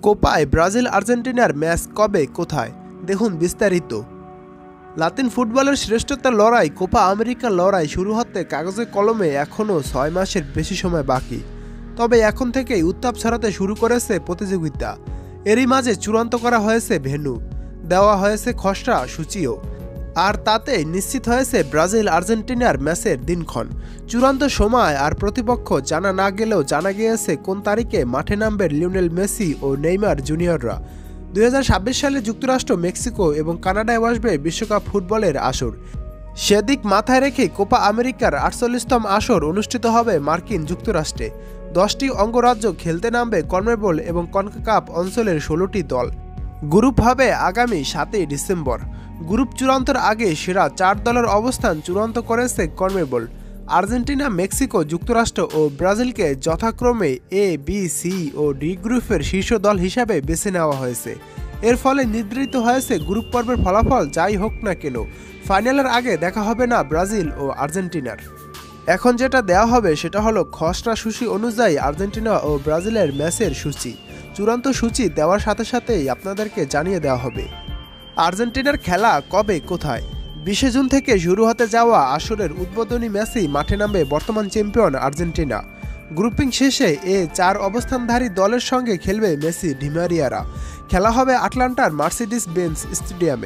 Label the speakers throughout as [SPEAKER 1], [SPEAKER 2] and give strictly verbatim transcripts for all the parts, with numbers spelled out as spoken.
[SPEAKER 1] কোপায় Brazil আর্জেন্টিনার match কবে কোথায় দেখুন বিস্তারিত। লাতিন ফুটবলের শ্রেষ্ঠতার লড়াই কোপা আমেরিকার লড়াই শুরু হতে কাগজে কলমে এখনও ছয় মাসের বেশি সময় বাকি। তবে এখন থেকেই উত্তাপ ছড়াতে শুরু করেছে প্রতিযোগিতা। এরই মাঝে চূড়ান্ত করা হয়েছে ভেন্যু, দেওয়া হয়েছে খসড়া সূচিও, আর তাতে নিশ্চিত হয়েছে ব্রাজিল আর্জেন্টিনার ম্যাচের দিনক্ষণ। চূড়ান্ত সময় আর প্রতিপক্ষ জানা না গেলেও জানা গিয়েছে কোন তারিখে মাঠে নামবে লিওনেল মেসি ও নেইমার জুনিয়ররা। দুই হাজার ছাব্বিশ সালে যুক্তরাষ্ট্র, মেক্সিকো এবং কানাডায় বসবে বিশ্বকাপ ফুটবলের আসর। সেদিক মাথায় রেখে কোপা আমেরিকার আটচল্লিশতম আসর অনুষ্ঠিত হবে মার্কিন যুক্তরাষ্ট্রে। দশটি অঙ্গরাজ্য খেলতে নামবে কনমেবল এবং কনকাকাফ অঞ্চলের ষোলোটি দল। গ্রুপ হবে আগামী সাতই ডিসেম্বর। গ্রুপ চূড়ান্তর আগে সেরা চার দলের অবস্থান চূড়ান্ত করেছে কনমেবল। আর্জেন্টিনা, মেক্সিকো, যুক্তরাষ্ট্র ও ব্রাজিলকে যথাক্রমে এ, বি, সি ও ডি গ্রুপের শীর্ষ দল হিসাবে বেছে নেওয়া হয়েছে। এর ফলে নির্ধারিত হয়েছে গ্রুপ পর্বের ফলাফল যাই হোক না কেন ফাইনালের আগে দেখা হবে না ব্রাজিল ও আর্জেন্টিনার। এখন যেটা দেওয়া হবে সেটা হলো খসড়া সূচি অনুযায়ী আর্জেন্টিনা ও ব্রাজিলের ম্যাচের সূচি। চূড়ান্ত সূচি দেওয়ার সাথে সাথেই আপনাদেরকে জানিয়ে দেওয়া হবে আর্জেন্টিনার খেলা কবে কোথায়। বিশে জুন থেকে শুরু হতে যাওয়া আসরের উদ্বোধনী ম্যাচেই মাঠে নামবে বর্তমান চ্যাম্পিয়ন আর্জেন্টিনা। গ্রুপিং শেষে এ চার অবস্থানধারী দলের সঙ্গে খেলবে মেসি, ডিমারিয়ারা। খেলা হবে আটলান্টার মার্সিডিস বেঞ্জ স্টেডিয়ামে।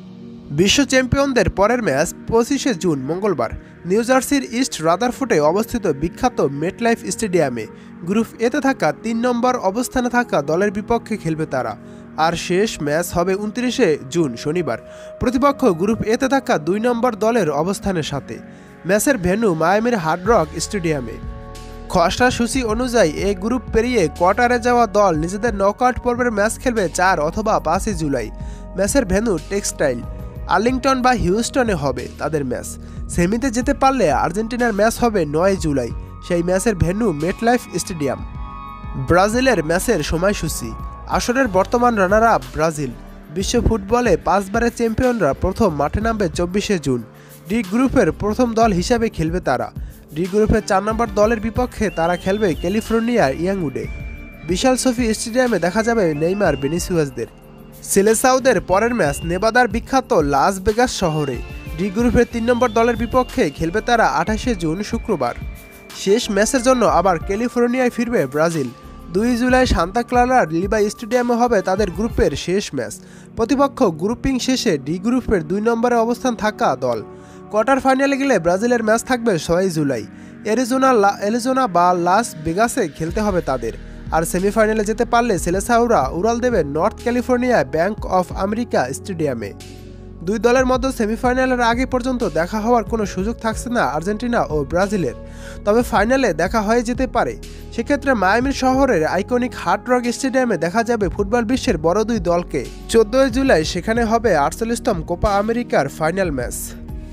[SPEAKER 1] বিশ্ব চ্যাম্পিয়নদের পরের ম্যাচ পঁচিশে জুন মঙ্গলবার নিউ জার্সির ইস্ট রাদারফোর্ডে অবস্থিত বিখ্যাত মেটলাইফ স্টেডিয়ামে। গ্রুপ এতে থাকা তিন নম্বর অবস্থানে থাকা দলের বিপক্ষে খেলবে তারা। আর শেষ ম্যাচ হবে উনত্রিশে জুন শনিবার। প্রতিপক্ষ গ্রুপ এতে থাকা দুই নম্বর দলের অবস্থানের সাথে। ম্যাচের ভেন্যু মায়ামির হার্ড রক স্টেডিয়ামে। খসড়া সূচি অনুযায়ী এই গ্রুপ পেরিয়ে কোয়ার্টারে যাওয়া দল নিজেদের নকআউট পর্বের ম্যাচ খেলবে চার অথবা পাঁচই জুলাই। ম্যাচের ভেন্যু টেক্সটাইল, আর্লিংটন বা হিউস্টনে হবে তাদের ম্যাচ। সেমিতে যেতে পারলে আর্জেন্টিনার ম্যাচ হবে নয় জুলাই। সেই ম্যাচের ভেন্যু মেটলাইফ স্টেডিয়াম। ব্রাজিলের ম্যাচের সময়সূচি। আসরের বর্তমান রানার আপ ব্রাজিল। বিশ্ব ফুটবলে পাঁচবারের চ্যাম্পিয়নরা প্রথম মাঠে নামবে চব্বিশে জুন। ডি গ্রুপের প্রথম দল হিসাবে খেলবে তারা। ডি গ্রুপের চার নম্বর দলের বিপক্ষে তারা খেলবে ক্যালিফোর্নিয়ার ইয়াংউডে। বিশাল সোফি স্টেডিয়ামে দেখা যাবে নেইমার, ভিনিসিয়াসদের। সেলেসাওদের পরের ম্যাচ নেভাদার বিখ্যাত লাস ভেগাস শহরে। ডি গ্রুপের তিন নম্বর দলের বিপক্ষে খেলবে তারা আঠাশে জুন শুক্রবার। শেষ ম্যাচের জন্য আবার ক্যালিফোর্নিয়ায় ফিরবে ব্রাজিল। দুই জুলাই সান্তা ক্লারার লিবাই স্টেডিয়ামে হবে তাদের গ্রুপের শেষ ম্যাচ। প্রতিপক্ষ গ্রুপিং শেষে ডি গ্রুপের দুই নম্বরে অবস্থান থাকা দল। কোয়ার্টার ফাইনালে গেলে ব্রাজিলের ম্যাচ থাকবে ছয়ই জুলাই। অ্যারিজোনা অ্যারিজোনা বা লাস ভেগাসে খেলতে হবে তাদের। আর সেমিফাইনালে যেতে পারলে সেলেসাওরা উড়াল দেবে নর্থ ক্যালিফোর্নিয়ায় ব্যাংক অফ আমেরিকা স্টেডিয়ামে। দুই দলের মধ্যে সেমিফাইনালের আগে পর্যন্ত দেখা হওয়ার কোনো সুযোগ থাকছে না আর্জেন্টিনা ও ব্রাজিলের। তবে ফাইনালে দেখা হয়ে যেতে পারে। সেক্ষেত্রে মায়ামি শহরের আইকনিক হার্ড রক স্টেডিয়ামে দেখা যাবে ফুটবল বিশ্বের বড় দুই দলকে। চোদ্দই জুলাই সেখানে হবে আটচল্লিশতম কোপা আমেরিকার ফাইনাল ম্যাচ।